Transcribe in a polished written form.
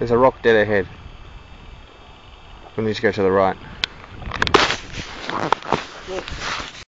There's a rock dead ahead. We need to go to the right. Yes.